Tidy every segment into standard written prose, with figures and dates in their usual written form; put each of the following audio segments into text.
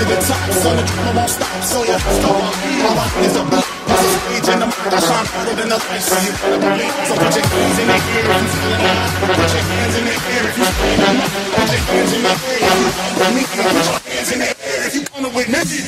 to the top, so the drama won't stop. So yeah, stop. All I need is a beat. There's a stage in the mic, I shine brighter than the lights. So you better believe. So put your hands in the air if you feeling high. Put your hands in the air if you feeling high. Put your hands in the air if you with me. Put your hands in the air if you gonna witness it.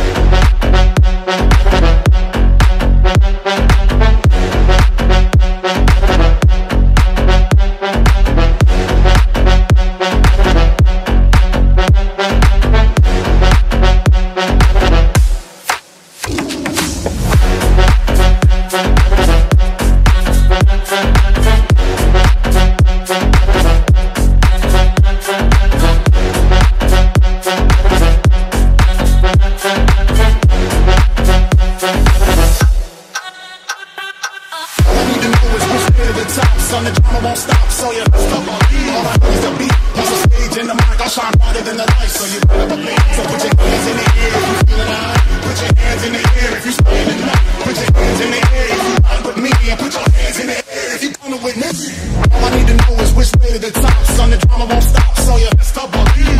The drama won't stop, so you stop on beat. All I need is a beat. There's a stage in the mic, I shine brighter than the lights. So you better believe. So put your hands in the air if you feeling high. Put your hands in the air if you standing up. Put your hands in the air if you ride with me. And put your hands in the air if you gonna witness. All I need to know is which way to the top, son. The drama won't stop, so you stop on beat.